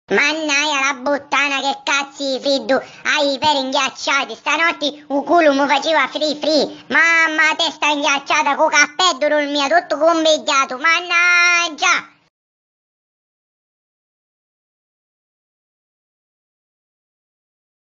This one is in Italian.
Mannaia la puttana, che cazzi friddu, hai i peri inghiacciati, stanotte un culo mi faceva free, mamma testa inghiacciata, con cappello il mio tutto convegliato, mannaggia!